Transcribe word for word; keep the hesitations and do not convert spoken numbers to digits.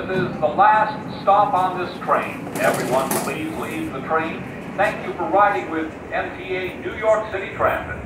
This is the last stop on this train. Everyone, please leave the train. Thank you for riding with M T A New York City Transit.